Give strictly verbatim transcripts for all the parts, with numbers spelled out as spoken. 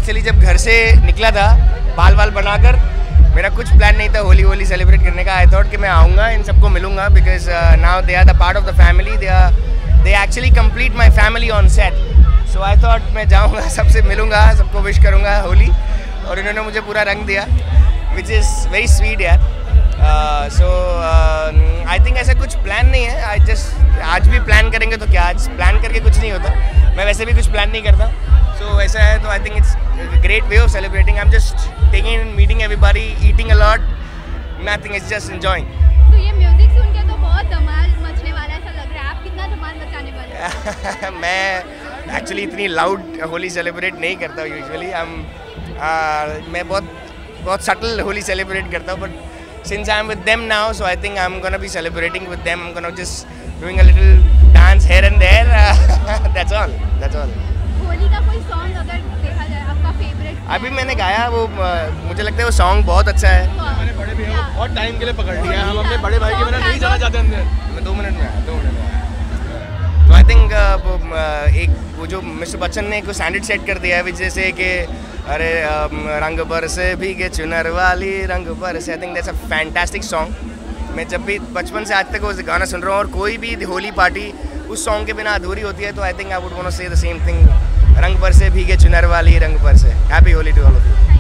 Actually जब घर से निकला था बाल बाल बनाकर, मेरा कुछ प्लान नहीं था होली होली सेलिब्रेट करने का। आई थॉट कि मैं आऊँगा, इन सबको मिलूंगा, because now they are the part of the family, they are they actually complete my family on set. So I thought मैं जाऊँगा, सबसे मिलूंगा, सबको विश करूँगा होली, और इन्होंने मुझे पूरा रंग दिया, विच इज़ वेरी स्वीट यार। सो आई थिंक ऐसा कुछ प्लान नहीं है। आई जस्ट आज भी प्लान करेंगे तो क्या, आज प्लान करके कुछ नहीं होता, मैं वैसे भी कुछ प्लान नहीं करता। सो so, ऐसा है तो I think it's great way of celebrating. I am just taking in, meeting everybody, eating a lot, nothing, it's just enjoying. तो ये म्यूजिक सुन के तो बहुत धमाल मचने वाला है, ऐसा लग रहा है। आप कितना धमाल मचाने वाले हैं? मैं एक्चुअली इतनी लाउड होली सेलिब्रेट नहीं करता हूँ यूजुअली। हम मैं बहुत बहुत सटल होली सेलिब्रेट करता हूँ, but since I'm with them now, so I think I'm gonna be celebrating with them. I'm gonna just doing a little dance here and there. That's all. That's all. Holi का कोई song अगर देखा जाए आपका favourite? अभी मैंने गाया वो, मुझे लगता है वो सॉन्ग बहुत अच्छा है। मैंने बड़े भैया को बहुत टाइम के लिए पकड़ लिया है, हम अपने बड़े भाई के बिना नहीं जाना चाहते अंदर। मैं दो मिनट में आया, दो मिनट में आया। तो आई थिंक एक वो जो मिस्टर बच्चन ने एक स्टैंडर्ड सेट कर दिया है, विच जैसे कि अरे रंग बरसे भीगे चुनर वाली रंग बरसे। I think that's a fantastic song. मैं जब भी बचपन से आज तक वो गाना सुन रहा हूँ, और कोई भी होली पार्टी उस सॉन्ग के बिना अधूरी होती है, तो I think I would want to say the same thing, रंग बरसे भीगे चुनर वाली रंग बरसे। Happy Holi to all of you.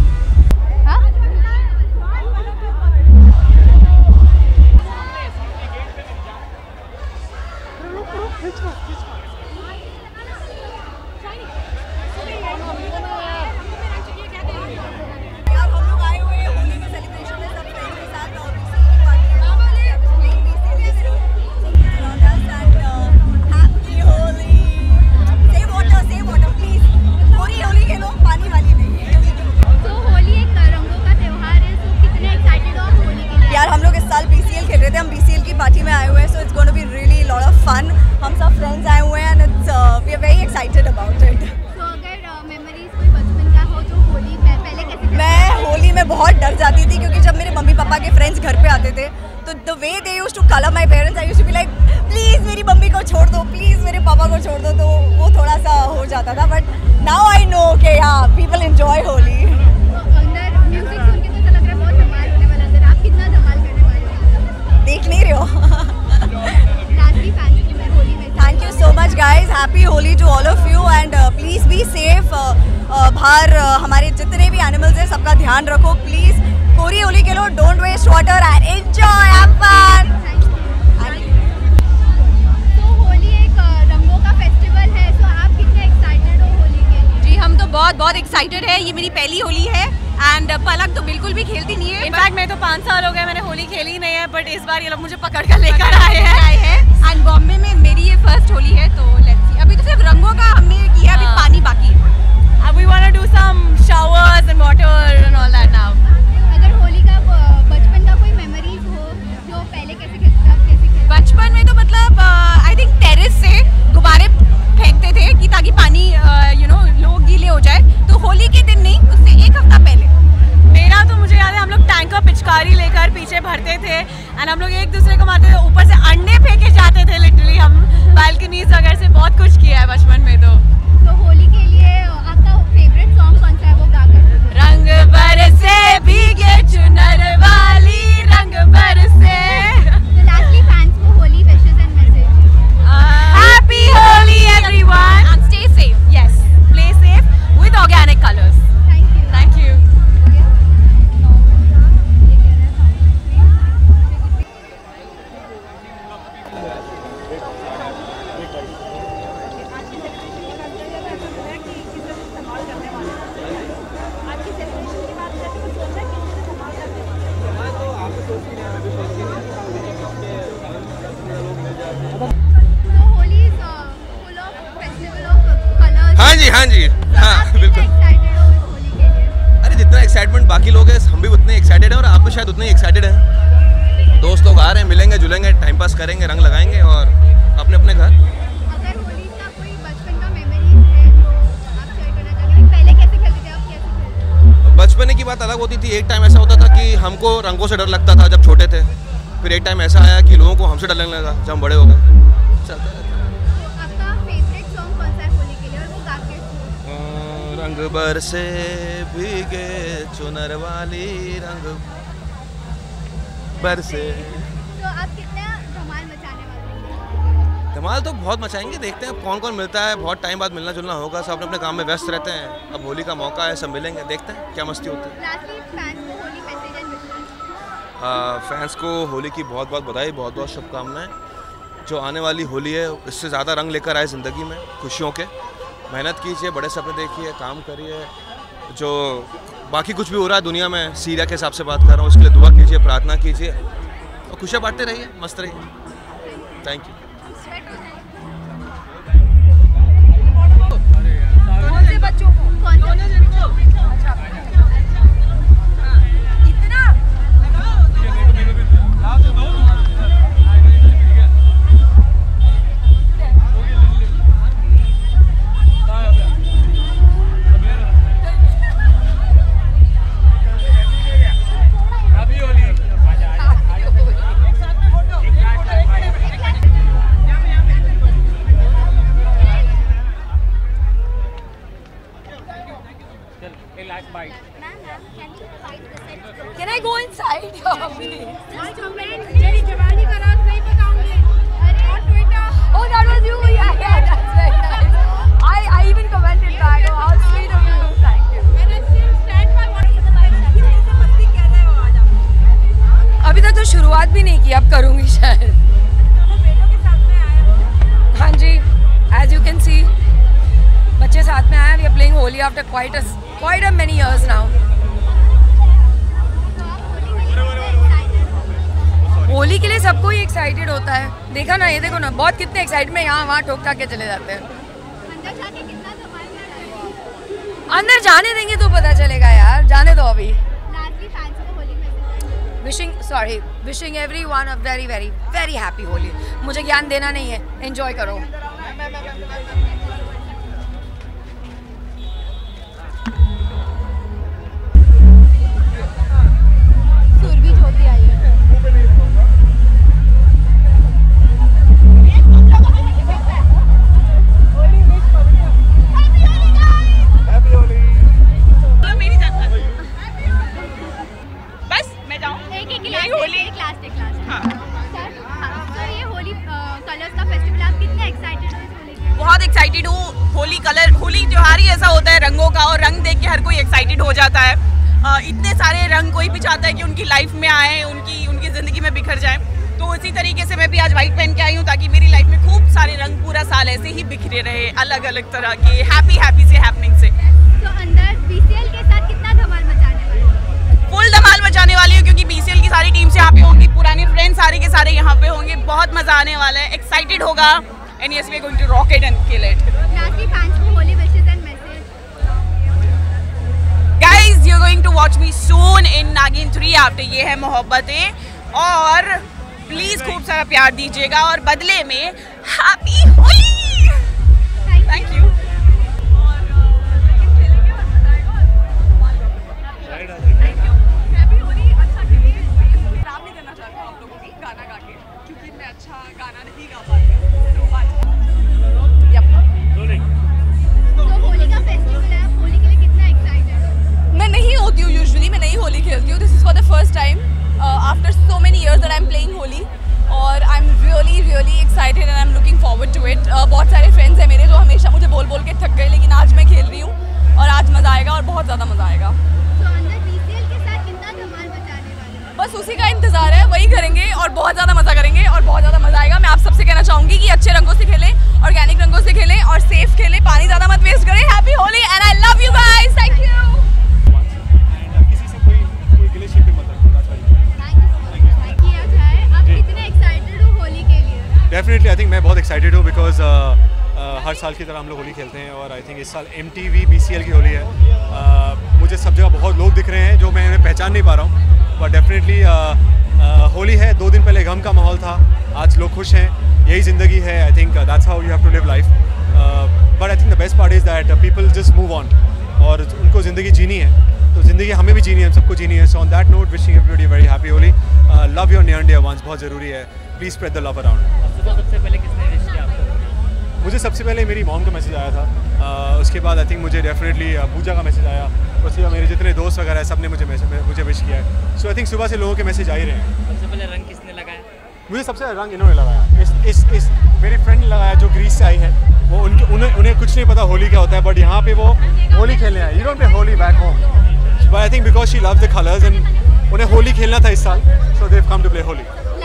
Party में आए हुए हैं, so it's gonna be really lot of fun. हम सब फ्रेंड्स आए हुए हैं, and it's we are very excited about it. तो अगर मेमोरीज कोई बचपन का हो तो होली पहले कैसे? मैं होली में बहुत डर जाती थी, क्योंकि जब मेरे मम्मी पापा के फ्रेंड्स घर पे आते थे, तो the way they used to colour my parents, I used to be like please मेरी मम्मी को छोड़ दो, प्लीज़ मेरे पापा को छोड़ दो, तो वो थोड़ा सा हो जाता था। बट नाउ आई नो के या पीपल एंजॉय होली। अंदर म्यूजिक सुन के तो ऐसा लग रहा है बहुत धमाल होने वाला। अंदर आप कितना धमाल करने वाले हो? देख नहीं रहे हो? Thank you so much guys, happy Holi to all of you, and uh, please be safe. uh, uh, बाहर uh, हमारे जितने भी एनिमल्स हैं सबका ध्यान रखो प्लीज। कोरी होली खेलो, don't waste water and enjoy, have fun. तो होली एक रंगों का फेस्टिवल है, तो आप कितने एक्साइटेड हो होली के लिए? जी हम तो बहुत बहुत एक्साइटेड है। ये मेरी पहली होली है, एंड पलक तो बिल्कुल भी खेलती नहीं है। इनफैक्ट मैं तो पाँच साल हो गए मैंने होली खेली ही नहीं है, बट इस बार ये लोग मुझे पकड़ कर लेकर आए हैं। एंड बॉम्बे में मेरी ये फर्स्ट होली है, तो लेट्स सी। अभी तो सिर्फ रंगों का हमने किया, अभी पानी बाकी है। We want to do some showers and water and all that now. अगर होली का बचपन का कोई मेमोरीज हो जो पहले कैसे खेलते कैसे खेलते? बचपन में तो मतलब आई थिंक टेरेस से गुब्बारे फेंकते थे कि ताकि पानी यू नो लोग गीले हो जाए। तो होली के दिन नहीं, उससे एक हफ्ता पहले मेरा तो मुझे याद है, हम लोग टैंक का पिचकारी लेकर पीछे भरते थे, एंड हम लोग एक दूसरे को मारते थे, ऊपर से अंडे फेंके जाते थे। लिटरली हम बालकनीज वगैरह से बहुत कुछ किया है बचपन में। तो तो होली के लिए आपका फेवरेट सॉन्ग कौन सा है, वो गाकर? रंग बरसे भीगे चुनर वाली रंग बरसे। तो लास्टली फैंस को Holi wishes and message. Happy Holi everyone, and stay safe. Yes, play safe with organic colours. Thank you. Thank you. हाँ जी हाँ जी हाँ बिल्कुल। अरे जितना एक्साइटमेंट बाकी लोग हैं, हम भी उतने एक्साइटेड हैं, और आप भी शायद उतने ही एक्साइटेड हैं। दोस्त लोग आ रहे हैं, मिलेंगे जुलेंगे, टाइम पास करेंगे, रंग लगाएंगे और अपने अपने घर। अगर होली का कोई बचपन का मेमोरीज है जो आप शेयर करना चाहेंगे, पहले कैसे खेलते थे, आप कैसे खेलते थे? बचपन की बात अलग होती थी। एक टाइम ऐसा होता था कि हमको रंगों से डर लगता था जब छोटे थे, फिर एक टाइम ऐसा आया कि लोगों को हमसे डर लगने लगा जब हम बड़े हो गए। रंग बरसे भीगे चुनर वाली रंग बरसे। तो आप कितना धमाल मचाने वाले हैं? धमाल तो बहुत मचाएंगे, देखते हैं कौन कौन मिलता है। बहुत टाइम बाद मिलना जुलना होगा, सब अपने अपने काम में व्यस्त रहते हैं। अब होली का मौका है, सब मिलेंगे, देखते हैं क्या मस्ती होती है। लास्टली फैंस को Holi message and wishes. Fans को होली की बहुत बहुत बधाई, बहुत बहुत शुभकामनाएं। जो आने वाली होली है इससे ज़्यादा रंग लेकर आए ज़िंदगी में, खुशियों के। मेहनत कीजिए, बड़े सपने देखिए, काम करिए। जो बाकी कुछ भी हो रहा है दुनिया में, सीरिया के हिसाब से बात कर रहा हूँ, उसके लिए दुआ कीजिए, प्रार्थना कीजिए और खुशियाँ बांटते रहिए, मस्त रहिए। Thank you. कौन से बच्चों को? कौन से Can I go inside? Oh, that was you. Yeah, yeah, that's very nice. I, I even commented back. Oh, how sweet of you. Thank you. अभी तक तो शुरुआत भी नहीं की, अब करूँगी शायद। हाँ जी, as you can see, बच्चे साथ में आए। We are playing Holi after quite a quite a many years now. Holi के लिए सबको ही एक्साइटेड होता है। देखा ना, ये देखो ना, बहुत कितने एक्साइटेड में यहाँ वहाँ ठोक ठाक के चले जाते हैं। अंदर जाके कितना धमाल मचाएंगे? अंदर जाने देंगे तो पता चलेगा यार, जाने दो अभी। लास्टली फैंस को Holi message. Wishing sorry wishing everyone a very very very happy Holi. मुझे ज्ञान देना नहीं है, एंजॉय करो। सुरभि ज्योति आई है। बहुत एक्साइटेड हूँ। होली कलर होली त्योहार ही ऐसा होता है रंगों का, और रंग देख के हर कोई एक्साइटेड हो जाता है। आ, इतने सारे रंग कोई भी चाहता है कि उनकी लाइफ में आए, उनकी उनकी ज़िंदगी में बिखर जाए। तो इसी तरीके से मैं भी आज वाइट पहन के आई हूँ ताकि मेरी लाइफ में खूब सारे रंग पूरा साल ऐसे ही बिखरे रहे, अलग अलग तरह के हैप्पी हैप्पी से हैपनिंग से। तो अंदर बीसीएल के साथ कितना धमाल मचाने वाले हो? फुल धमाल मचाने वाली हूँ क्योंकि बीसीएल की सारी टीम्स यहाँ पे होंगी, पुराने फ्रेंड्स सारे के सारे यहाँ पे होंगे। बहुत मजा आने वाला है, एक्साइटेड होगा। And yes, we are going to rock it and kill it. Lastly, fans को Holi wishes and message. Guys, you're going to watch me soon in Nagin three after ये है मोहब्बतें, और प्लीज खूब सारा प्यार दीजिएगा और बदले में हैप्पी होली। Thank you. गाना गा के, क्योंकि मैं अच्छा गाना नहीं गा पाती। तो होली का फेस्टिवल है, आप होली के लिए कितना एक्साइटेड हो? मैं नहीं होती हूँ यूजुअली, मैं नहीं होली खेलती हूँ। This is for the first time after so many years that I am playing Holi, और I am really really excited and I am looking forward to it. बहुत सारे फ्रेंड्स हैं मेरे जो हमेशा मुझे बोल बोल के थक गए, लेकिन आज मैं खेल रही हूँ और आज मज़ा आएगा और बहुत ज़्यादा मज़ा आएगा। तो अंदर बीसीएल के साथ कितना धमाल मचाने वाले हो? बस उसी का इंतज़ार है, वही करेंगे और बहुत ज़्यादा मज़ा करेंगे और बहुत ज़्यादा मज़ा आएगा। मैं आप सबसे कहना चाहूँगी कि अच्छे रंगों से खेलें, ऑर्गेनिक रंगों से खेलें और सेफ खेलें, पानी ज़्यादा मत वेस्ट करें। Happy Holi and I love you guys, thank you. किसी से कोई कोई रिलेशनशिप में मत किया जाए। आप कितने एक्साइटेड हो होली के लिए? डेफिनेटली आई थिंक मैं बहुत एक्साइटेड हूँ बिकॉज हर साल की तरह हम लोग होली खेलते हैं, और आई थिंक इस साल M T V B C L की होली है। uh, मुझे सब जगह बहुत लोग दिख रहे हैं जो मैं उन्हें पहचान नहीं पा रहा हूँ, बट डेफिनेटली होली है। दो दिन पहले गम का माहौल था, आज लोग खुश हैं, यही ज़िंदगी है। I think that's how you have to live life, but I think the best part is that people just move on, और उनको ज़िंदगी जीनी है तो ज़िंदगी हमें भी जीनी है, हम सबको जीनी है। So on that note wishing everybody very happy Holi. Love your near and dear ones, बहुत ज़रूरी है, please spread the love around. सबसे पहले किसने विश किया आपको? मुझे सबसे पहले मेरी मॉम का मैसेज आया था, uh, उसके बाद आई थिंक मुझे डेफिनेटली पूजा का मैसेज आया, उसके बाद मेरे जितने दोस्त वगैरह हैं सब ने मुझे मैसेज मुझे विश किया है। सो आई थिंक सुबह से लोगों के मैसेज आ ही रहे हैं। सबसे पहले रंग किसने लगाया? मुझे सबसे रंग इन्होंने लगाया, इस इस इस मेरी फ्रेंड ने लगाया जो ग्रीस से आई है। वो उनके उन्हें उन्हें कुछ नहीं पता होली क्या होता है, बट यहाँ पे वो होली खेलने आए। You don't play Holi back home, but I think because she loves the colours and उन्हें होली खेलना था इस साल, so they have come to play Holi.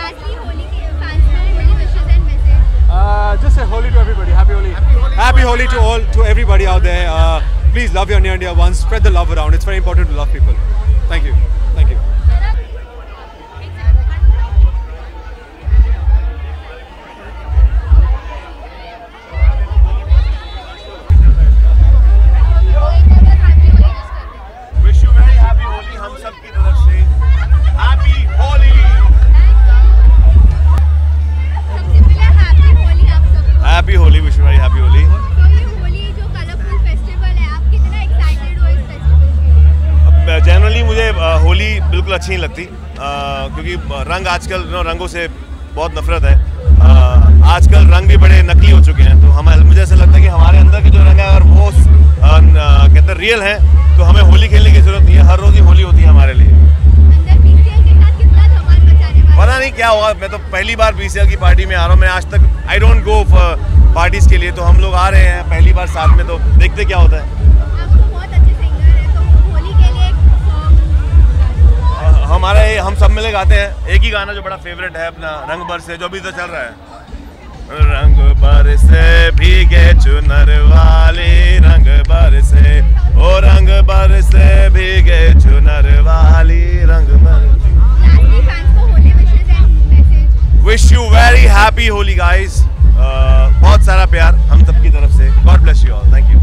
Uh, just say Holi to everybody. Happy Holi. Happy Holi, Happy Holi to all, to everybody out there. Uh, please love your near and dear ones. Spread the love around. It's very important to love people. Thank you. Thank you. Wish you very happy Holi. हम सब की तरफ से Happy Holi. Happy Holi, wish very happy Holi. तो ये होली जो colourful festival है, आप कितना एक्साइटेड हो इस फेस्टिवल के लिए? जनरली मुझे होली बिल्कुल अच्छी नहीं लगती, आ, क्योंकि रंग आजकल रंगों से बहुत नफरत है। आ, आजकल रंग भी बड़े नकली हो चुके हैं, तो हम मुझे ऐसा लगता है कि हमारे अंदर के जो रंग है अगर वो कहते हैं रियल है तो हमें होली खेलने की जरूरत नहीं है। हर रोज ही होली होती है हमारे लिए। पता नहीं क्या होगा, मैं तो पहली बार बीसीएल की पार्टी में आ रहा हूँ। मैं आज तक I don't go for parties के लिए, तो हम लोग आ रहे हैं पहली बार साथ में, तो देखते क्या होता है। आप तो बहुत अच्छे सिंगर हैं, तो होली के लिए एक सॉन्ग हमारा हम सब मिले गाते हैं एक ही गाना जो बड़ा फेवरेट है अपना, रंग बरसे, जो भी तो चल रहा है। रंग बरसे भीगे चुनर वाले, रंग बरसे ओ रंग बरसे भीगे चुनर वाली, रंग बरसे। Wish you very happy Holi guys. uh, बहुत सारा प्यार हम सब की तरफ से। God bless you all. Thank you.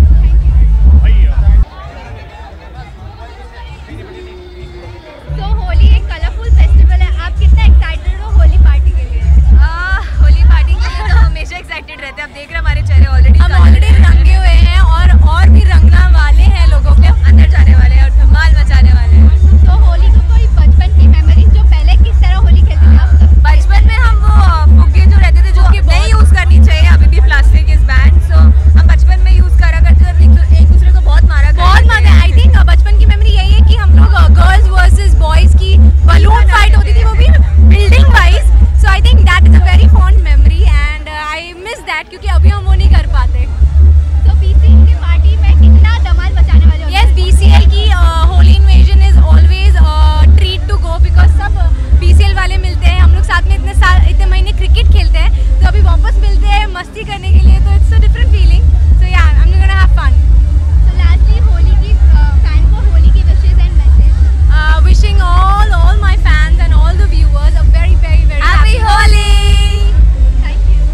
तो होली एक कलरफुल फेस्टिवल है, आप कितना एक्साइटेड हो होली पार्टी के लिए? होली पार्टी के लिए तो हमेशा एक्साइटेड रहते हैं। अब देख रहे हैं हमारे चेहरे ऑलरेडी हम ऑलरेडी रंगे हुए हैं और और भी रंगना वाले हैं, लोगों के अंदर जाने वाले हैं और धमाल मचाने वाले हैं। तो होली को कोई बचपन की मेमोरीज जो पहले किस तरह होली खेलते थे आप? बचपन में हम वो फुग्गे जो रहते थे जो कि नहीं यूज करनी चाहिए, अभी भी प्लास्टिक इज बैन, सो हम बचपन में यूज करा करते थे, एक दूसरे को बहुत मारा बहुत मारा। आई थिंक बचपन की मेमोरी यही है कि हम लोग गर्ल्स वर्सेस बॉयज की बलून फाइट होती थी, वो भी building wise. So I think that is a very fond memory and I miss that, क्योंकि अभी हम वो नहीं कर पाते। तो बीसीएल की पार्टी में कितना धमाल मचाने वाले हो? यस, बीसीएल की Holi invasion is always treat to go, because सब बीसीएल वाले मिलते हैं, हम लोग साथ में इतने साल इतने महीने क्रिकेट खेलते हैं, तो अभी वापस मिलते हैं मस्ती करने के लिए, तो it's a different feeling. So yeah I am gonna have fun. So lastly Holi की फैन को होली की wishes and message. Wishing all all my fans and all the viewers a very very very happy Holi. Thank you.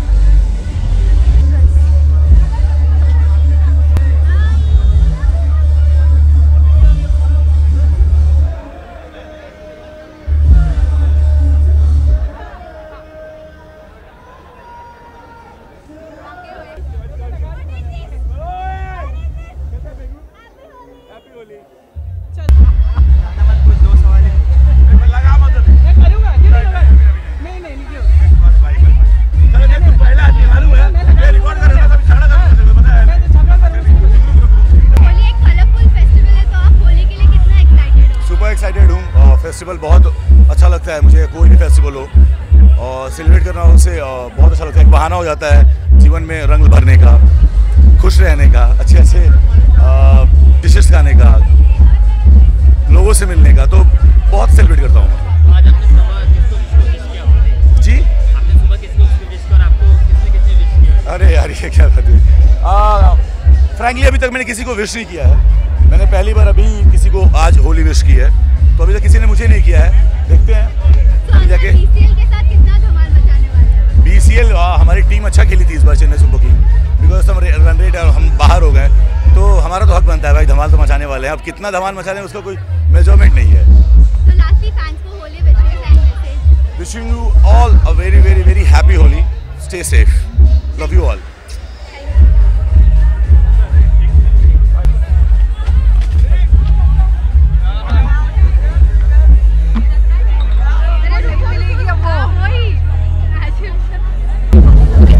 Festival बहुत अच्छा लगता है मुझे, कोई भी फेस्टिवल हो और सेलिब्रेट करना उससे बहुत अच्छा लगता है। एक बहाना हो जाता है जीवन में रंग भरने का, खुश रहने का, अच्छे अच्छे डिशेस खाने का, लोगों से मिलने का, तो बहुत सेलिब्रेट करता हूँ। आज आपने सुबह किसको विश किया होली? जी आपने सुबह किसको विश किया और आपको किसने किसने विश किया? अरे यार ये क्या बात है, फ्रैंकली अभी तक मैंने किसी को विश नहीं किया है। मैंने पहली बार अभी किसी को आज होली विश की है, तो अभी तक किसी ने मुझे नहीं किया है। देखते हैं अभी जाके। बीसीएल के साथ कितना धमाल मचाने वाले हैं? बीसीएल हमारी टीम अच्छा खेली थी इस बार चेन्नई सुपर किंग, बिकॉज हम रन रेट और हम बाहर हो गए, तो हमारा तो हक बनता है भाई, धमाल तो मचाने वाले हैं। अब कितना धमाल मचा रहे हैं उसका कोई मेजरमेंट नहीं है। तो लास्टली फैंस को Holi wishes and message. Wishing you all a very very very happy Holi, stay safe, love you all.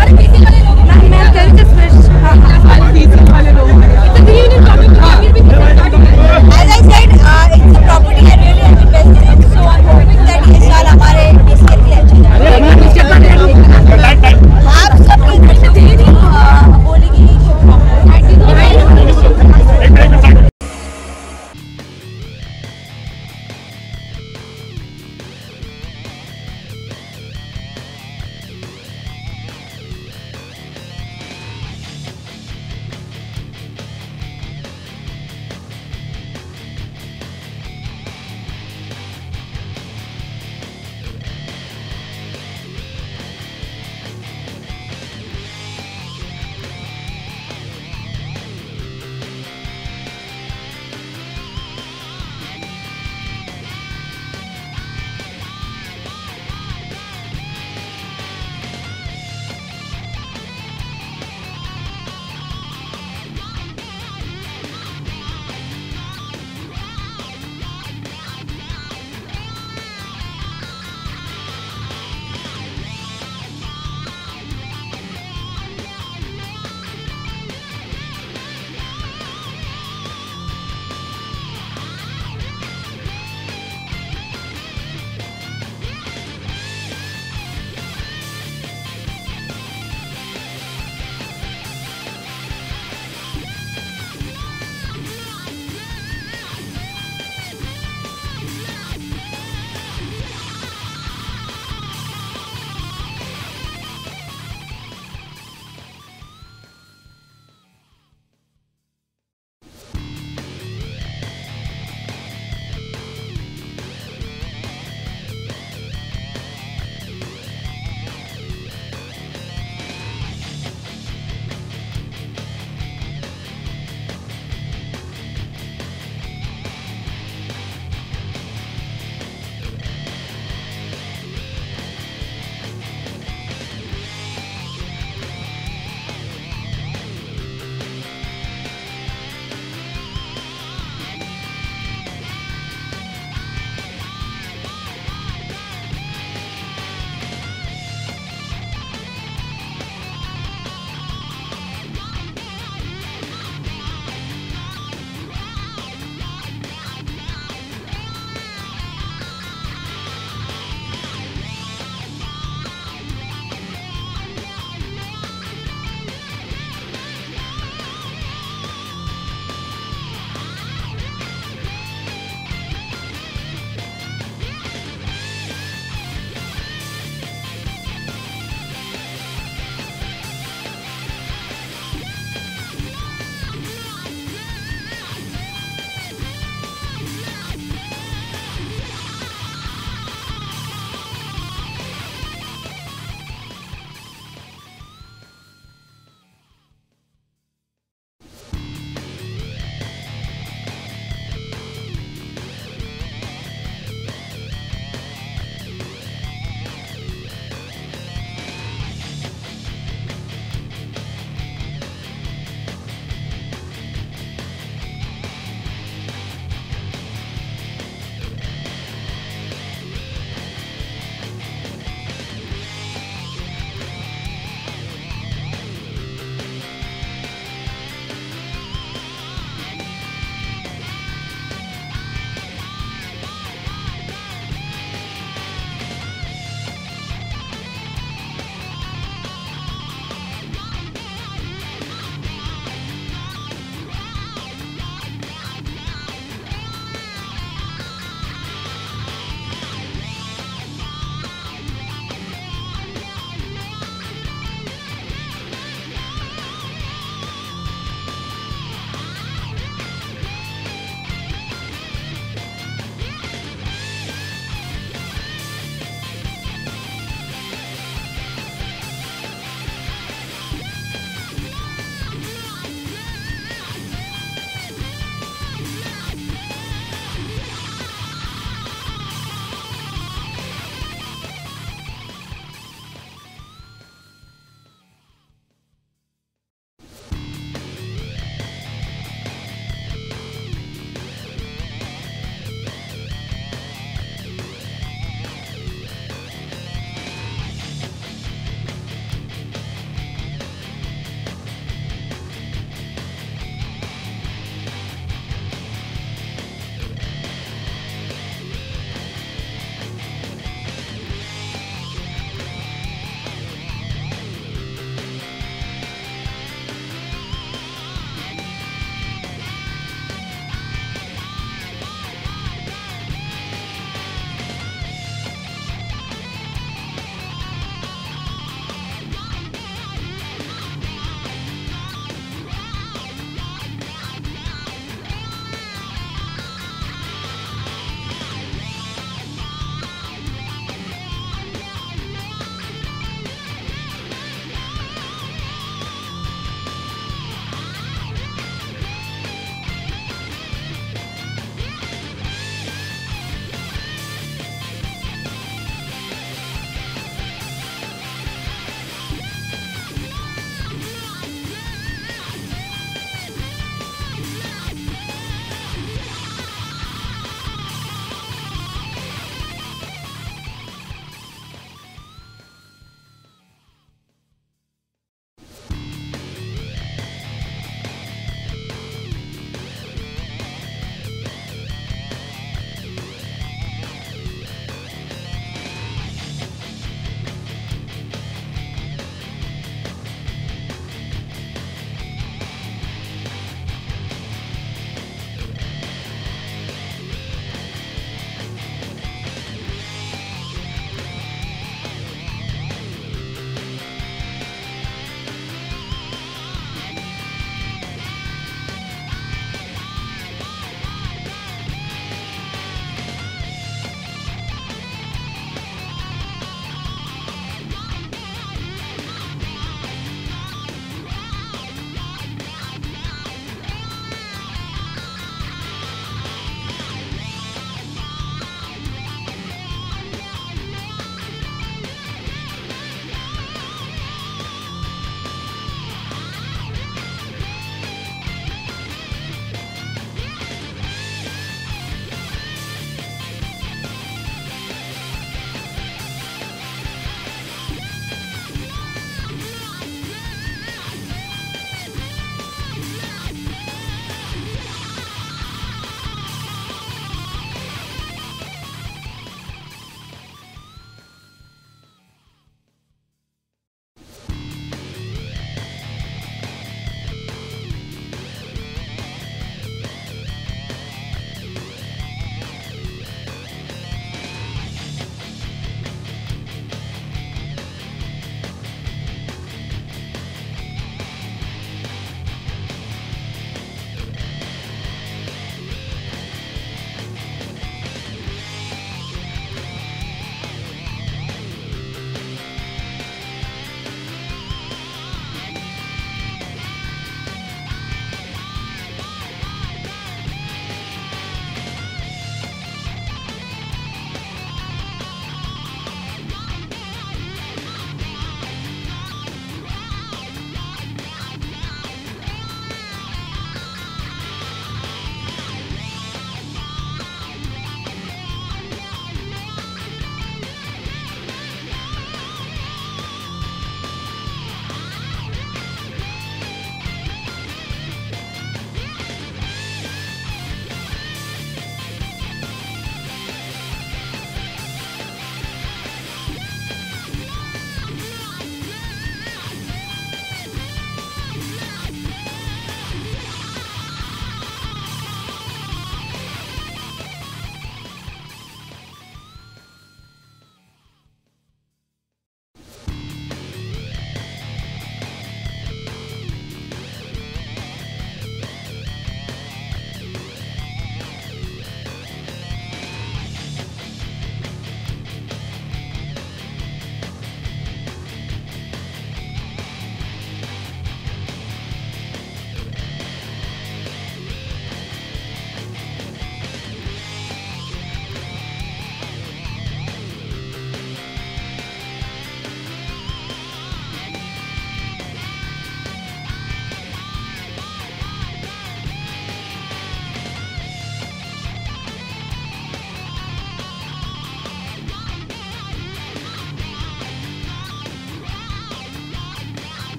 सारे बीसी वाले लोग हैं। मैं दिल से स्विच सारे बीसी वाले लोग हैं। It's a green in coming फिर भी As I said, uh, it's a property I really have invested in, so I'm hoping that ये साल हमारे B C L के लिए अच्छा जाए। आप सबके घर से धीरे धीरे होली की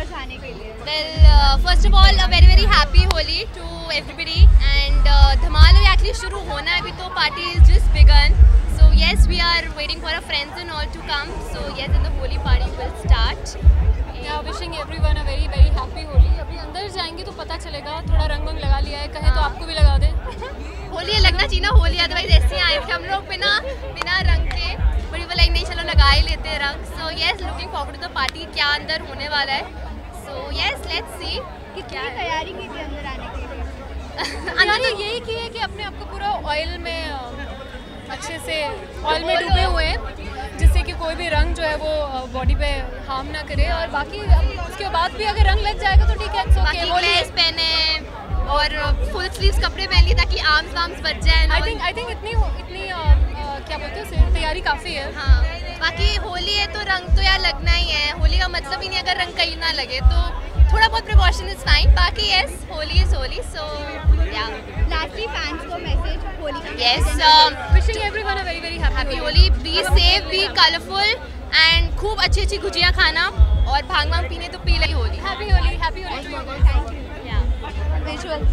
अंदर जाने के लिए? Well, first of all a very very happy Holi to everybody and धमाल अभी एक्चुअली शुरू होना है, अभी तो party is just begun. So yes, we are waiting for our friends and all to come. So yes, and the Holi party will start. Yeah, wishing everyone a very very happy Holi. अभी अंदर जाएंगे तो पता चलेगा. थोड़ा रंग वंग लगा लिया है, कहे तो आपको भी लगा दे. होली लगना चाहिए ना, होली अदरवाइज ऐसे ही आए थे हम लोग बिना बिना रंग के, बड़ी वो लाइक नहीं चलो लगा ही लेते हैं रंग. So yes, looking forward to the party. क्या अंदर होने वाला है. So yes, let's see. कितनी तैयारी की थी अंदर आने के लिए? अंदर तो यही की है कि अपने आप को पूरा ऑयल में अच्छे से ऑयल में डूबे हुए हैं, जिससे कि कोई भी रंग जो है वो बॉडी पे हार्म ना करे. और बाकी उसके बाद भी अगर रंग लग जाएगा तो ठीक है. बाकी ग्लेस पहने और फुल स्लीव्स कपड़े पहन लिए ताकि आर्म्स वार्म्स बच जाए. आई थिंक आई थिंक इतनी इतनी आ, आ, क्या बोलते हैं तैयारी काफ़ी है. हाँ, बाकी होली है तो रंग तो यार लगना ही है. होली का मतलब ही नहीं अगर रंग कहीं ना लगे, तो थोड़ा बहुत प्रिकॉशन इज फाइन. बाकी yes, Holi is Holi. So yeah lastly fans को मैसेज होली का. Yes, wishing everyone a very very happy Holi. Be safe, be colourful and खूब अच्छी अच्छी गुजिया खाना और भांग भांग पीने तो पी ली Holi. Happy Holi. Happy Holi. Thank you. या विजुअल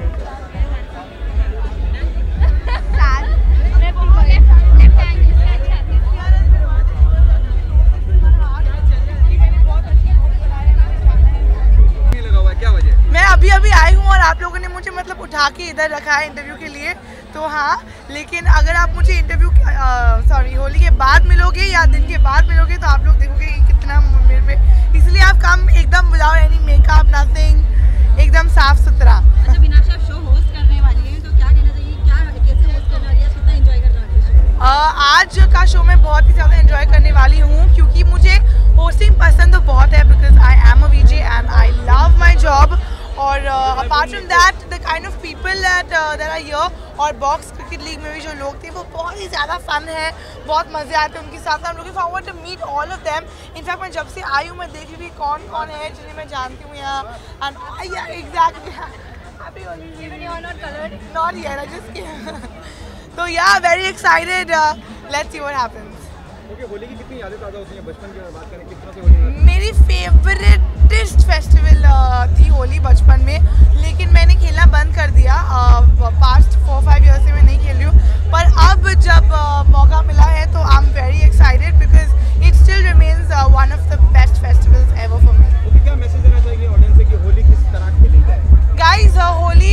मैं अभी अभी आई हूँ और आप लोगों ने मुझे मतलब उठा के इधर रखा है इंटरव्यू के लिए, तो हाँ. लेकिन अगर आप मुझे इंटरव्यू सॉरी होली के बाद मिलोगे या दिन के बाद मिलोगे तो आप लोग देखोगे कि कितना मेरे पे, इसलिए आप कम एकदम विदाउट एनी मेकअप नथिंग, एकदम साफ सुथरा. अच्छा, मीनाक्षी आप शो होस्ट करने वाली हैं तो क्या कहना चाहिए, क्या कैसे होस्ट करने वाली है, कितना एंजॉय करने वाली है? आज का शो मैं बहुत ही ज़्यादा एंजॉय करने वाली हूँ क्योंकि मुझे होस्टिंग पसंद तो बहुत है, because I am a VJ and I love my job. और apart from that the kind of people that that are here, और बॉक्स क्रिकेट लीग में भी जो लोग थे वो बहुत ही ज़्यादा फन है, बहुत मज़े आते हैं उनके साथ. I am looking forward to meet all of them. In fact मैं जब से आई हूँ मैं देख रही थी कौन कौन है जिन्हें मैं जानती हूँ यहाँ. And yeah exactly happy Holi. Even you are not coloured? Not yet, I just. तो yeah very excited. Let's see what happens. Okay, Holi की कितनी यादें ताज़ा होती हैं बचपन की बात करें, कितना से होली? मेरी फेवरेटेस्ट फेस्टिवल थी होली बचपन में, लेकिन मैंने खेलना बंद कर दिया. पास्ट फोर फाइव ईयर से मैं नहीं खेल रही हूँ, पर अब जब uh, मौका मिला है तो I am very excited because it still remains one of the best festivals ever for me. Okay, क्या मैसेज देना चाहिए ऑडियंस से कि होली किस तरह खेली जाए? गाइज होली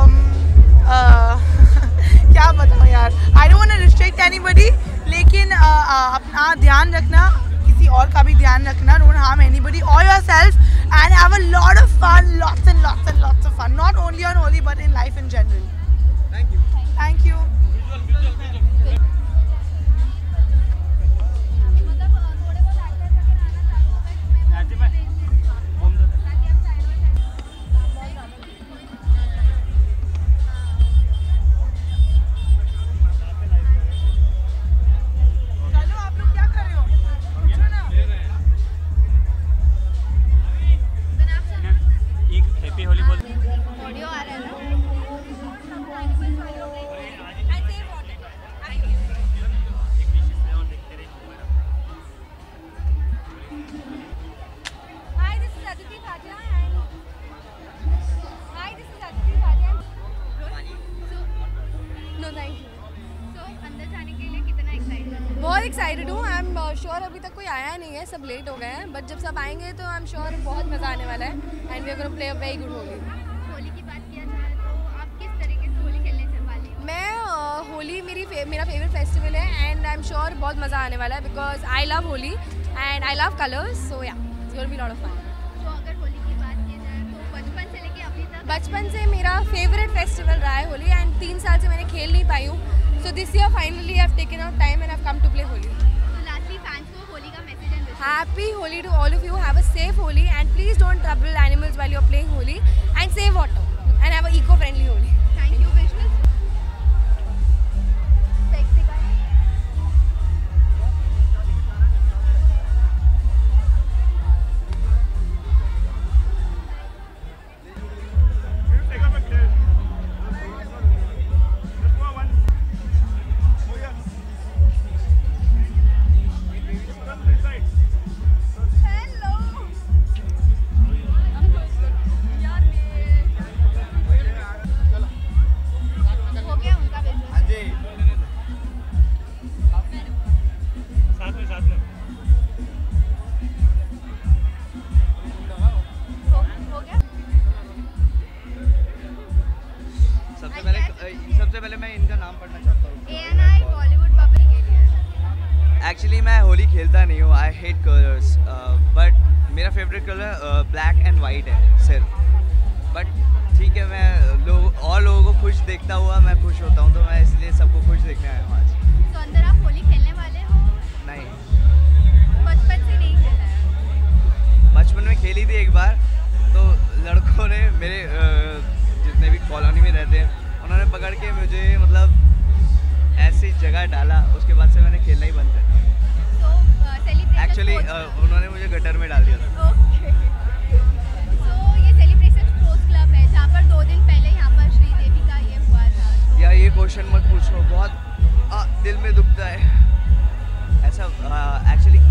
क्या बताऊँ यार, I don't want to restrict anybody, लेकिन uh, uh, अपना ध्यान रखना, किसी और का भी ध्यान रखना. डोंट हार्म एनीबडी और yourself and have a lot of fun, lots and lots and lots of fun, not only on Holi but in life in general. Thank you. Thank you. Audio आ रहा है ना? Hi, this is Aditi Bhatia and Hi, this is Aditi Bhatia. No, thank you. So अंदर जाने के लिए कितना excited? बहुत एक्साइटेड हूँ. आई एम श्योर अभी तक कोई आया नहीं है, सब लेट हो गए हैं, बट जब सब आएंगे तो आई एम श्योर बहुत मज़ा आने वाला है and we are gonna play a very good Holi. Holi की बात किया जाए तो आप किस तरीके से होली खेलने से वाली हो? मैं uh, होली मेरी फे, मेरा फेवरेट फेस्टिवल है एंड आई एम श्योर बहुत मज़ा आने वाला है because I love Holi and I love colours. So yeah it's gonna be lot of fun. तो अगर होली की बात की जाए तो बचपन से लेके अभी तक? बचपन से मेरा फेवरेट फेस्टिवल रहा है होली एंड तीन साल से मैंने खेल नहीं पाई हूँ. So this year finally I have taken out time and I have come to play Holi. तो लास्टली फैंस को होली का message and wishes? Happy Holi to all of you. Have a safe Holi and please don't trouble animals while you're playing Holi and save water and have a eco-friendly Holi. Thank you, visuals. Sexy guy. मैं होली खेलता नहीं हूँ, I hate colours, but मेरा favourite colour black and white है सिर्फ। But ठीक है, मैं लोग और लोगों को खुश देखता हुआ मैं खुश होता हूँ, तो मैं इसलिए सबको खुश देखने आया हूँ आज। तो अंदर आप होली खेलने वाले हो? नहीं, बचपन से नहीं खेला है? बचपन में खेली थी एक बार, तो लड़कों ने मेरे जितने भी कॉलोनी में रहते हैं उन्होंने पकड़ के मुझे मतलब ऐसी जगह डाला, उसके बाद से मैंने खेलना ही बंद कर दिया। एक्चुअली उन्होंने मुझे गटर में डाल दिया था। ओके, तो ये सेलिब्रेशन स्पोर्ट्स क्लब है जहाँ पर दो दिन पहले यहाँ पर श्रीदेवी का ये हुआ था। या ये क्वेश्चन मत पूछो, बहुत आ, दिल में दुखता है ऐसा। एक्चुअली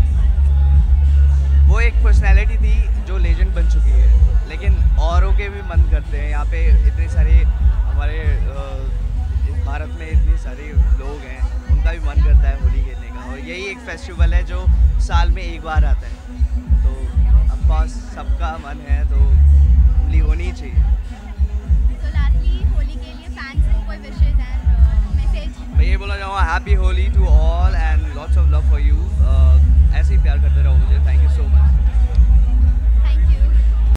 वो एक पर्सनैलिटी थी जो लेजेंड बन चुकी है, लेकिन औरों के भी मन करते हैं। यहाँ पे इतने सारे हमारे भारत में इतने सारे लोग हैं, उनका भी मन करता है होली खेलने का, और यही एक फेस्टिवल है जो साल में एक बार आता है। तो अब पास सबका मन है तो होली होनी चाहिए। तो लास्टली होली के लिए फैंस को कोई विशेस एंड मैसेज? मैं ये बोलना चाहूँगा, happy Holi to all and lots of love for you. ऐसे ही प्यार करते रहो मुझे। Thank you so much. Thank you.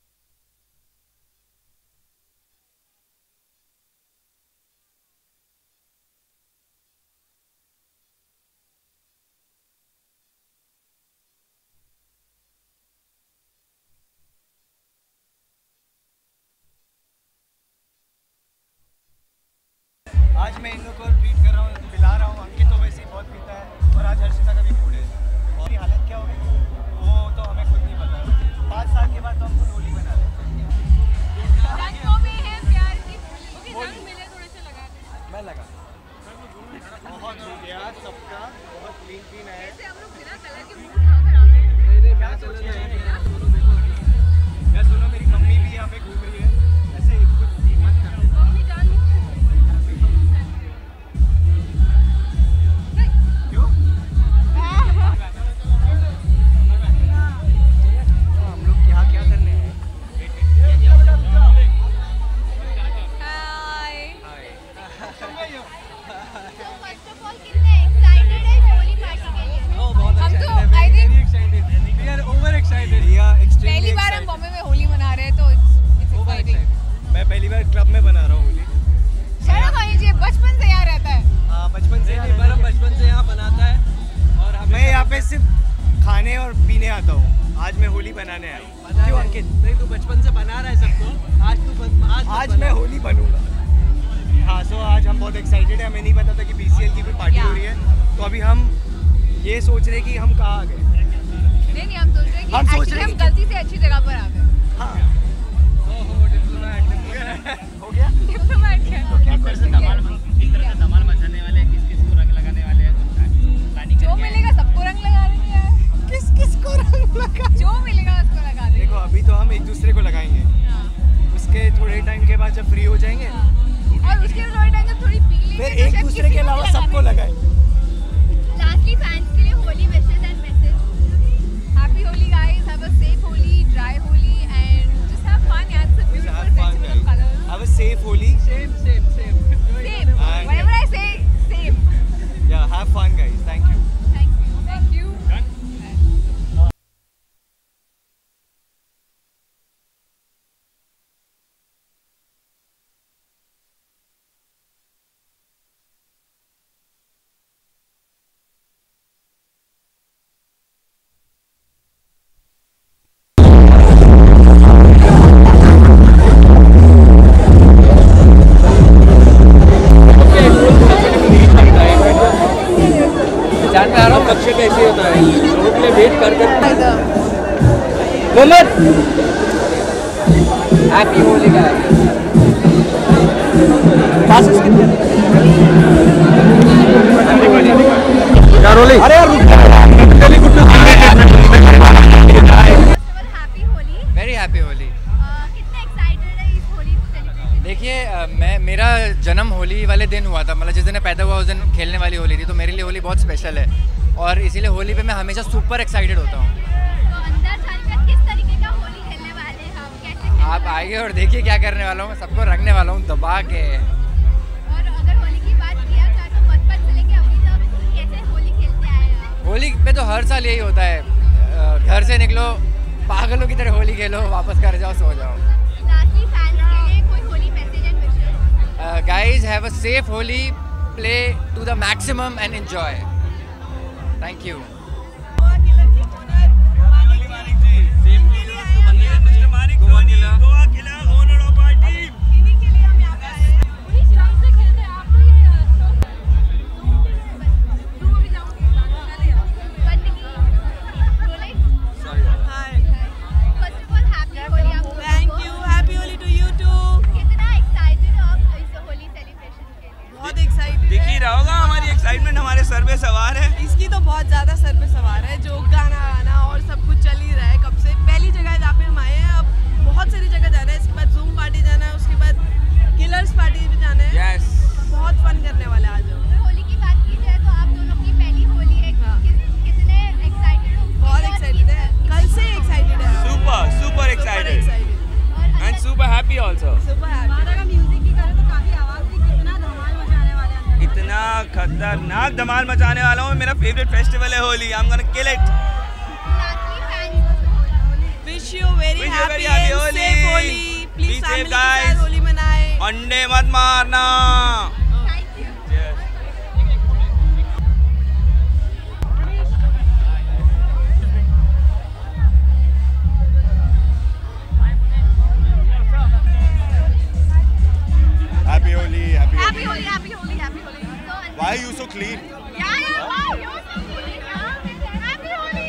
आज मैं इन लोगों को ट्रीट कर रहा हूँ, पिला रहा हूँ। अंकित तो वैसे ही बहुत पीता है, और आज हर्षिता का भी मूड है। और ये हालत क्या होगी वो तो हमें खुद नहीं पता। पाँच साल के बाद तो हम खुद होली बना रहे हैं। मैं लगा बहुत हो गया सबका, बहुत क्लीन क्लीन है। मैं सुनो मेरी मम्मी भी यहाँ पे घूम रही है, ऐसे कुछ मत करो। पहली बार हम बॉम्बे में होली मना रहे हैं, तो it's exciting। मैं पहली बार क्लब में बना रहा हूँ होली। शर्म आनी चाहिए, बचपन से यहाँ रहता है। हाँ, बचपन से यहाँ पर हम बचपन से यहाँ बनाता है, और मैं यहाँ पे सिर्फ खाने और पीने आता हूँ। आज मैं होली बनाने आया हूँ। क्यों अंकित? नहीं, तू बचपन से बना रहा है सबको, आज तू आज, आज मैं होली बनूंगा। हाँ, सो आज हम बहुत एक्साइटेड है। हमें नहीं पता था कि बीसीएल की कोई पार्टी हो रही है, तो अभी हम ये सोच रहे हैं कि हम कहाँ आ गए। नहीं नहीं, हम सोच रहे हैं कि हम सोच रहे हम हैं गलती से अच्छी जगह पर आ गए। हाँ, ओहो डिप्लोमेट हो गया। डिप्लोमेट क्या? तो क्या कर सकते हैं? किस तरह का धमाल मचाने वाले हैं, किस किस को रंग लगाने वाले हैं? जो मिलेगा सबको रंग लगा देंगे यार। किस किस को रंग लगा? जो मिलेगा उसको लगा देंगे। देखो, अभी तो हम एक दूसरे को लगाएंगे, उसके थोड़े टाइम के बाद जब फ्री हो जाएंगे, और उसके थोड़े टाइम जब थोड़ी पी लेंगे, फिर एक दूसरे के अलावा सबको लगाएंगे। लास्टली फैंस के लिए Holi wishes and message? Happy Holi guys, have a safe Holi, dry Holi, and just have fun. Yeah, it's a beautiful festival of colors. Have a safe Holi. Same, same, same. Same. And Whatever I say, same. yeah, have fun guys. Thank you. Thank you. Thank you. लक्ष्य कैसे होता है, लोगों के लिए wait कर कर Mohammad happy Holi का पासेस कितने रोलिंग अरे यार happy Holi. Very happy Holi. कितना एक्साइटेड है इस होली को सेलिब्रेट? देखिए मैं मेरा जन्म होली वाले दिन हुआ था, मतलब जिस दिन पैदा हुआ उस दिन खेलने वाली होली थी, तो मेरे लिए होली बहुत स्पेशल है और इसीलिए होली पे मैं हमेशा सुपर एक्साइटेड होता हूँ। तो अंदर जाकर किस तरीके का होली खेलने वाले हैं हम, कैसे? आप आइए और देखिए क्या करने वाला हूँ, मैं सबको रंगने वाला हूँ दबा के। और अगर होली की बात किया जाए तो बचपन से लेके अभी तक कैसे होली खेलते आए हैं? होली पे तो हर साल यही होता है, घर से निकलो, पागलों की तरह होली खेलो, वापस घर जाओ, सो जाओ। लास्टली फैंस के लिए कोई Holi message and wishes? Guys have a safe Holi, play to the maximum and enjoy. Thank you. Excitement हमारे सर पे सवार है। इसकी तो बहुत ज़्यादा सर पे सवार है, जो गाना गाना और सब कुछ चल ही रहा है कब से। पहली जगह जहाँ पे हम आए हैं, अब बहुत सारी जगह जाना है, इसके बाद जूम पार्टी जाना है, उसके बाद किलर्स पार्टी भी जाना है। yes. बहुत फन करने वाले आज। होली की बात की जाए तो आप दोनों की पहली होली है, हाँ। किस, कितने एक्साइटेड हो? बहुत एक्साइटेड है, कल से एक्साइटेड है। Super super excited and super happy also. Super happy. हमारा म्यूजिक की करें तो काफी आवाज थी, कितना धमाल मचाने वाले हैं। इतना खतरनाक धमाल मचाने वाला हूँ। मेरा फेवरेट फेस्टिवल है Holi. I am gonna kill it. Wish you very happy Holi. Holi please family के साथ होली मनाएं। अंडे मत मारना। Thank you. Happy Holi, happy Happy Holi, happy Holi, happy Holi. Why are you so clean? Yeah, yeah, wow, you're so clean, yeah. Happy Holi.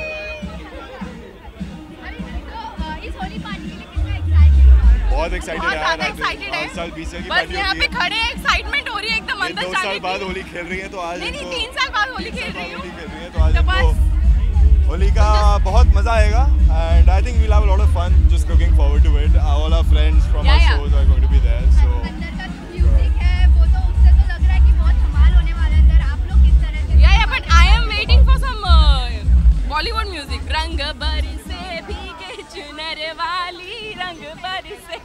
अरे तो uh, इस Holi party के लिए कितना एक्साइटेड हो? बहुत एक्साइटेड बहुत है ज़्यादा यार। एक्साइटेड है। पाँच साल बीस साल की बस पार्टी यहाँ होती पे है। खड़े हैं, एक्साइटमेंट हो रही है एकदम ये अंदर दो जाने साल की। बाद होली खेल रही है तो आज नहीं नहीं इनको तीन साल बाद होली खेल रही हूँ। होली खेल रही है तो आज तो इनको होली का बहुत मजा आएगा and I think we'll have a lot of fun just looking forward to it. All our friends from Yeah, our yeah. Shows are going to be there so अंदर का जो म्यूजिक है वो तो उससे तो लग रहा है कि बहुत धमाल होने वाला है अंदर। आप लोग किस तरह से? Yeah yeah but I am waiting for some Bollywood music. रंग बरसे भीगे चुनर वाली, रंग बरसे।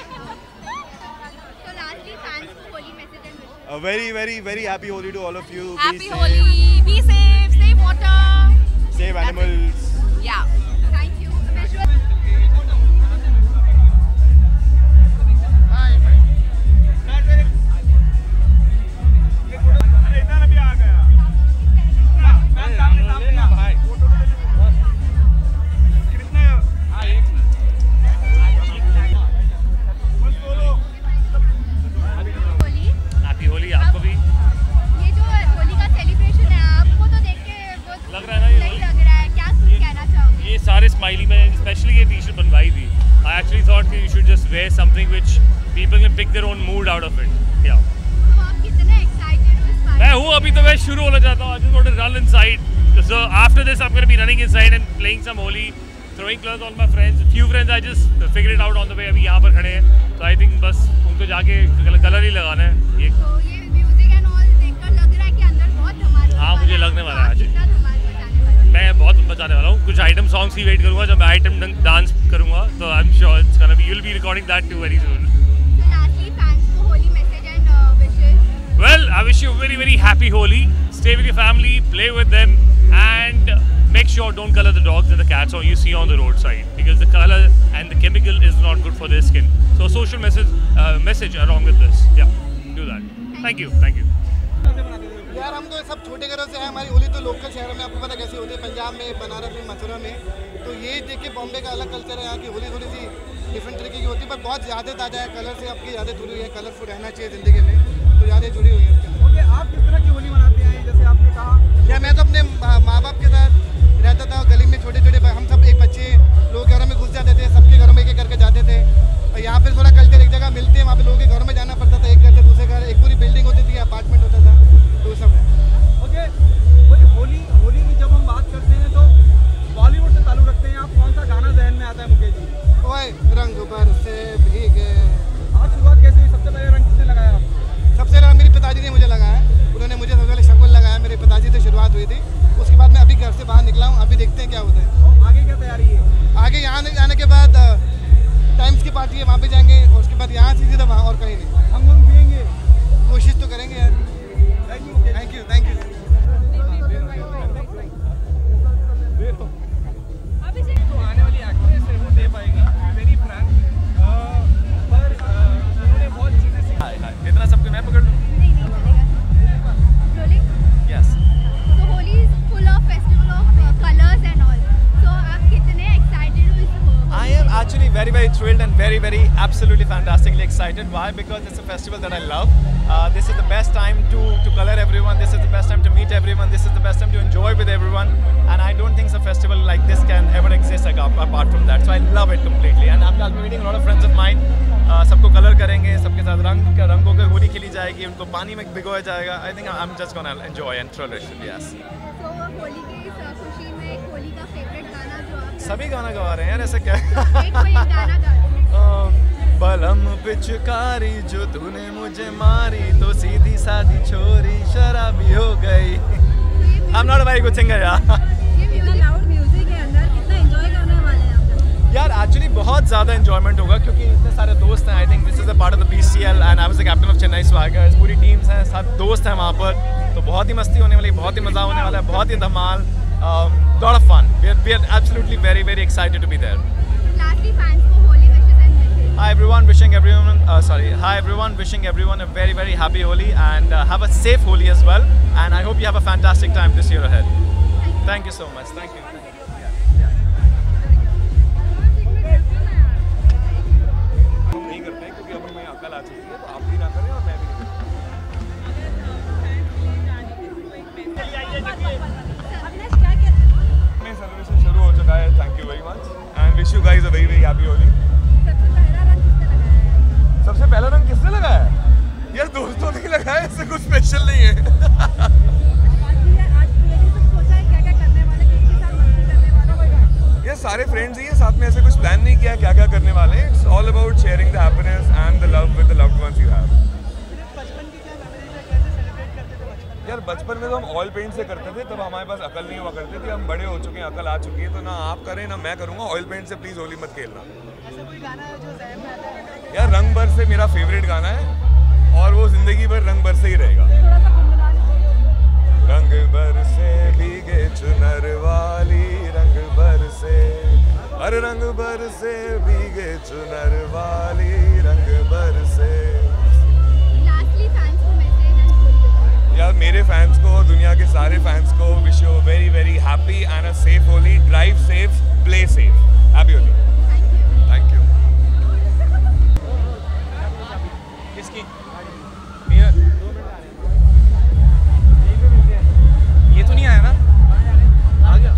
तो लास्टली फैंस को Holi message and wishes? a very very very happy Holi to all of you. Happy be Holi, safe, be safe, save water. save animals. Yeah. Thank you. Visual. Happy Holi आपको भी। ये जो होली का सेलिब्रेशन है आपको तो देख के बहुत लग रहा है ना ये सही लग रहा है। क्या कहना चाहोगे? ये सारे स्माइली में स्पेशली ये टी शर्ट बनवाई थी। आई एक्चुअली थॉट कि you should just wear something which people can pick their own mood out of it. या तो आप कितने एक्साइटेड हो इस बार? मैं हूँ अभी तो मैं शुरू होना चाहता हूँ। I just want to run inside. So after this I am gonna be running inside and playing some Holi, throwing colors on my friends. Few friends I just figured it out on the way. अभी यहाँ पर खड़े हैं तो I think बस उनको जाके colour ही लगाना है। ये तो ये म्यूजिक एंड ऑल देखकर लग रहा है कि अंदर बहुत धमाल होने हाँ वाला मुझे है। लगने तो वाला है आप आज। कितना धमाल मचाने वाले हैं? मैं बहुत बचाने वाला हूँ। कुछ आइटम सॉन्ग्स की वेट करूँगा जब मैं आइटम डांस करूँगा तो I am sure it's gonna be, you will be recording that too very soon. So lastly fans को Holi message and wishes? Well, I wish you a very very happy Holi. Stay with your family, play with them, and make sure don't color the dogs and the cats or you see on the roadside because the color and the chemical is not good for their skin. So social message uh, message along with this. Yeah, do that. Thank you, thank you. यार हम तो सब छोटे घरों से हैं। हमारी होली तो लोकल शहरों में आपको पता कैसी होती है, पंजाब में, बनारस में, मथुरा में। तो ये देख के बॉम्बे का अलग कल्चर है। यहाँ की होली थोड़ी सी डिफरेंट तरीके की होती है पर बहुत ज़्यादा ताज़ा है। कलर से आपकी यादें जुड़ी हुई है, कलरफुल रहना चाहिए ज़िंदगी में, तो यादें जुड़ी हुई हैं। ओके, आप किस तरह की होली मनाते हैं? जैसे आपने कहा या मैं तो अपने माँ बाप के साथ रहता था। गली में छोटे छोटे हम सब एक बच्चे लोग घरों में घुस जाते थे, सबके घरों में एक एक करके जाते थे। और यहाँ पे थोड़ा कल्चर एक जगह मिलते हैं, वहाँ पे लोगों के घरों में जाना पड़ता था, एक घर से दूसरे घर, एक पूरी बिल्डिंग होती थी, अपार्टमेंट होता था, तो सब है। ओके, वही होली होली की जब हम बात करते हैं तो बॉलीवुड से चालू रखते हैं। आप कौन सा गाना जहन में आता है मुकेश जी? ओए रंग बरसे भीगे। आज शुरुआत कैसे हुई? सबसे पहले रंग किसने लगाया आपको? सबसे पहले मेरे पिताजी ने मुझे लगाया, उन्होंने मुझे सबसे पहले शगुन लगाया, मेरे पिताजी से शुरुआत हुई थी। उसके बाद मैं अभी घर से बाहर निकला हूँ, अभी देखते हैं क्या होता है। और आगे क्या तैयारी है? आगे यहाँ आने के बाद टाइम्स की पार्टी है, वहाँ पे जाएंगे और उसके बाद यहाँ से सीधा वहाँ और कहीं नहीं। हम हम पिएंगे, कोशिश तो करेंगे यार। Thank you thank you thank you. very very thrilled and very very absolutely fantastically excited. Why? Because it's a festival that I love. Uh, this is the best time to to color everyone. This is the best time to meet everyone. This is the best time to enjoy with everyone. And I don't think a festival like this can ever exist like, apart from that. So I love it completely. And I'm, I'll be meeting a lot of friends of mine. Uh, सबको colour करेंगे, सबके साथ रंग रंगों की होली खेली जाएगी, उनको पानी में भिगोया जाएगा. I think I'm just gonna enjoy and thrill it. Yes. So Holi की इस खुशी में होली का फेवरेट गाना जो आप सभी गाना गा रहे हैं यार, ऐसे क्या? एक कोई गाना गा बलम पिचकारी जो तूने मुझे मारी तो सीधी सादी छोरी शराबी हो गई. I'm not a very good singer यार. कितना लाउड म्यूजिक है अंदर, कितना एंजॉय करने वाले हैं आप? यार एक्चुअली बहुत ज़्यादा एंजॉयमेंट होगा क्योंकि इतने सारे दोस्त हैं. I think this is a part of the B C L and I was the captain of Chennai swaggers. पूरी टीम्स हैं, साथ दोस्त हैं वहाँ पर, तो बहुत ही मस्ती होने वाली, बहुत ही मज़ा होने वाला है, बहुत ही धमाल. Lot of fun. We are we are absolutely very very excited to be there. Lastly fans को Holi wishes and message. Hi everyone, wishing everyone uh, sorry. Hi everyone, wishing everyone a very very happy Holi and uh, have a safe Holi as well. And I hope you have a fantastic time this year ahead. Thank you so much. Thank you. नहीं करते हैं क्योंकि अभी मैं अकल आ चुकी है, तो आप भी ना करें और मैं भी नहीं करूँ. सेलिब्रेशन शुरू हो चुका है. Thank you very much and wish you guys a very very happy Holi. सबसे पहला रंग किसने लगाया है? यार दोस्तों ने लगाया, इससे कुछ स्पेशल नहीं है. ये सारे फ्रेंड्स ही हैं साथ में, ऐसे कुछ प्लान नहीं किया क्या क्या करने वाले हैं. It's all about sharing the happiness and the love with the loved ones you have. यार बचपन में तो हम ऑयल पेंट से करते थे, तब हमारे पास अकल नहीं हुआ करती थी. हम बड़े हो चुके हैं, अकल आ चुकी है, तो ना आप करें ना मैं करूँगा. ऑयल पेंट से प्लीज़ होली मत खेलना. यार रंग भर से मेरा फेवरेट गाना है और वो जिंदगी भर रंग भर से ही रहेगा. रंग भर से भीगे चुनर वाली, रंग भर से, हर रंग भर से भीगे चुनर वाली, रंग भर से. लास्टली फैंस को मैसेज. यार मेरे फैंस को, दुनिया के सारे फैंस को wish you very very happy and a safe Holi. Drive safe, play safe. Happy Holi. Thank you. किसकी? ये तो नहीं आया ना? आ गया.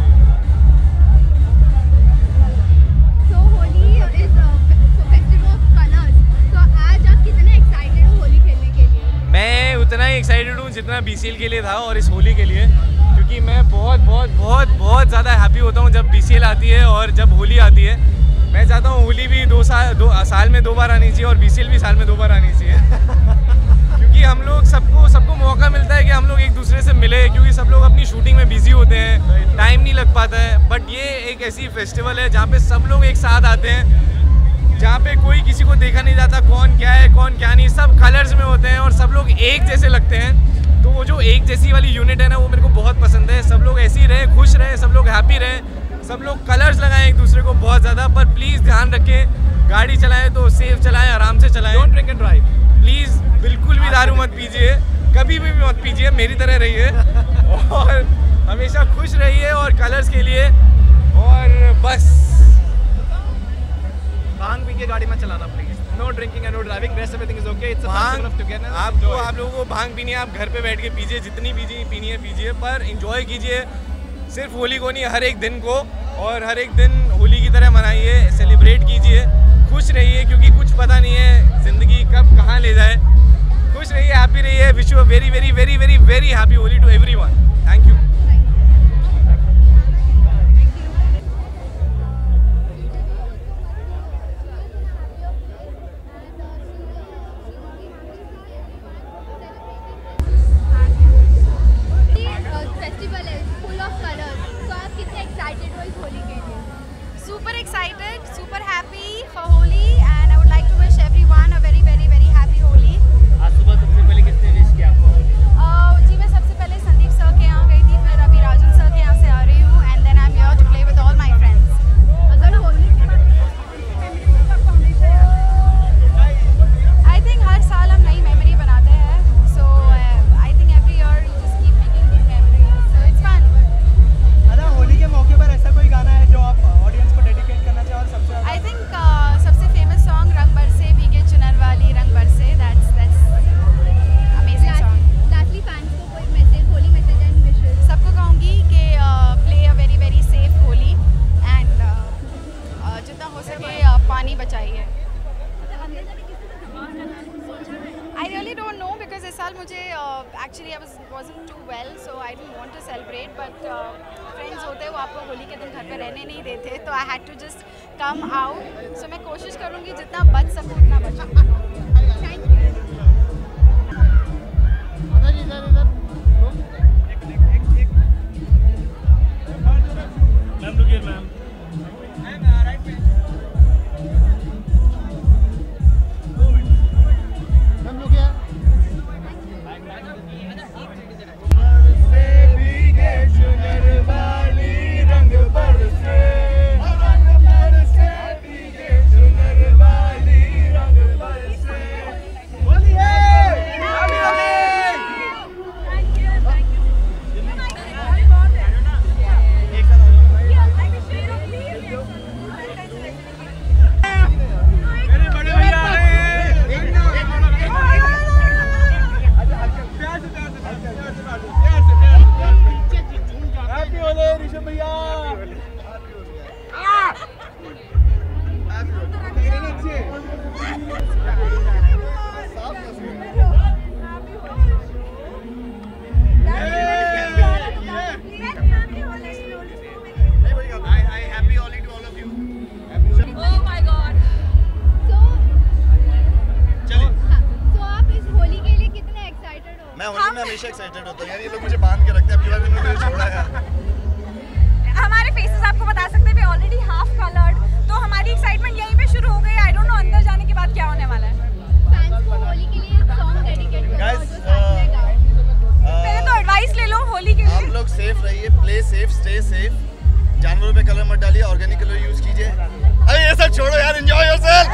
So Holi is a festival of colors. तो आज आप कितने एक्साइटेड हो होली खेलने के लिए? मैं उतना ही एक्साइटेड हूँ जितना बी सी एल के लिए था और इस होली के लिए, क्योंकि मैं बहुत बहुत बहुत बहुत ज़्यादा हैप्पी होता हूँ जब बी सी एल आती है और जब होली आती है. मैं चाहता हूँ होली भी दो साल दो साल में दो बार आनी चाहिए और बी सी एल भी साल में दो बार आनी चाहिए. क्योंकि हम लोग सबको सबको मौका मिलता है कि हम लोग एक दूसरे से मिले, क्योंकि सब लोग अपनी शूटिंग में बिजी होते हैं, टाइम नहीं लग पाता है. बट ये एक ऐसी फेस्टिवल है जहाँ पे सब लोग एक साथ आते हैं, जहाँ पे कोई किसी को देखा नहीं जाता कौन क्या है कौन क्या नहीं. सब कलर्स में होते हैं और सब लोग एक जैसे लगते हैं. तो वो जो एक जैसी वाली यूनिट है ना, वो मेरे को बहुत पसंद है. सब लोग ऐसे ही रहें, खुश रहें, सब लोग हैप्पी रहें, सब लोग कलर्स लगाएं एक दूसरे को बहुत ज़्यादा. पर प्लीज़ ध्यान रखें, गाड़ी चलाएं तो सेफ चलाएं, आराम से चलाएं. Don't drink and drive. Please बिल्कुल भी दारू मत पीजिए, कभी भी मत पीजिए, मेरी तरह रहिए और हमेशा खुश रहिए और कलर्स के लिए. और बस भांग पी के गाड़ी में चलाना please. No drinking and no driving. Rest everything is okay. It's a function of togetherness. आपको आप लोगों को भांग पीनी है, आप घर पे बैठ के पीजिए, जितनी पीजिए पीनी है पीजिए, पर एंजॉय कीजिए. सिर्फ होली को नहीं, हर एक दिन को, और हर एक दिन होली की तरह मनाइए, सेलिब्रेट कीजिए, खुश रहिए, क्योंकि कुछ पता नहीं है ज़िंदगी कब कहाँ ले जाए. खुश रहिए, हैप्पी रहिए. Wish you a very very very very very happy Holi to everyone. Thank you. Festival है फुल ऑफ कलर्स, तो आप कितने एक्साइटेड हो इस होली के लिए? Super excited, super happy for Holi, and I would like to wish everyone a very very very happy Holi. आज सुबह सबसे पहले किसने विश किया आपको? uh, जी मैं सबसे पहले संदीप सर के यहाँ गई थी, फिर अभी राजन सर के यहाँ से आ रही हूँ, and then I'm here to play with all my friends. अगर होली के बाद आपको हमेशा याद है? I think हर साल हम नई मेमोरी बनाते हैं, so uh, I think every year you just keep making new memories, so it's fun. अदा होली के मौके पर ऐसा कोई गाना है जो आप ऑडियंस को डेडिकेट करना चाहो और सबसे I think आपको होली के दिन घर पे रहने नहीं देते, तो I had to just come out. So मैं कोशिश करूँगी जितना बच सकूँ उतना बचूँ. Thank you. Ma'am, look here, ma'am. हमेशा एक्साइटेड होता हूँ यार, ये लोग मुझे बांध के रखते हैं, अगली बार भी मुझे छोड़ा यार. हमारे फेसेस आपको बता सकते हैं ऑलरेडी हाफ कलर्ड, तो हमारी एक्साइटमेंट यहीं पे शुरू हो गई. आई डोंट नो अंदर जाने के बाद क्या होने वाला है. फैंस को होली के लिए एक सॉन्ग डेडिकेट करो जो साथ में गाओ. पहले तो एडवाइस ले लो होली के लिए. आप लोग सेफ रहिए, प्ले सेफ, स्टे सेफ, जानवरों पे कलर मत डालिए, ऑर्गेनिक कलर यूज कीजिए. अरे ये सब छोड़ो यार, एंजॉय योरसेल्फ.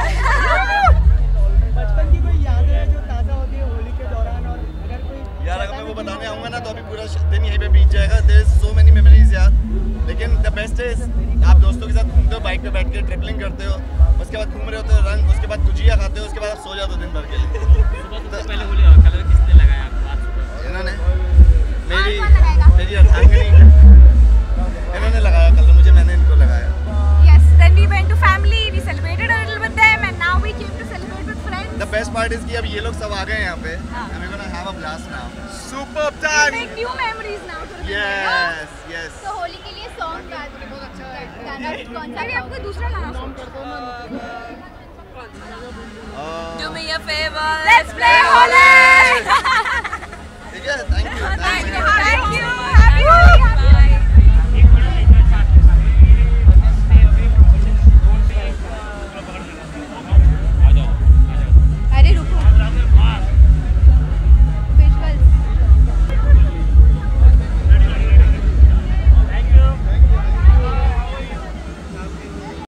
बचपन की कोई यादें हैं जो ताज़ा होती है होली के दौरान, और अगर कोई यार अगर मैं वो बताने आऊँगा ना तो अभी पूरा दिन यहीं पे बीत जाएगा. There is so many memories यार, लेकिन द बेस्ट इज आप दोस्तों के साथ घूमते हो, बाइक पे बैठ के ट्रिपलिंग करते हो, उसके बाद घूम रहे होते हो रंग, उसके बाद गुजिया खाते हो, उसके बाद आप सो जाते हो दिन भर के लिए. पहले होली कलर किसने लगाया आपको? इन्होंने मेरी मेरी अर्धांगिनी इन्होंने लगाया कलर मुझे, मैंने इनको लगाया. Yes, then we went to family, we celebrated a little with them, and now we came to celebrate with friends. The best part is कि अब ये लोग सब आ गए हैं यहाँ पे, and we're gonna have a blast now. Superb time. We make new memories now. Yes, yes. तो होली के लिए सॉन्ग गा दो. बहुत अच्छा है गाना. कौन सा? अभी आपको दूसरा गाना सुन करते हो. Do me a favor. Let's play Holi. ठीक है, thank you. Thank you. Thank you.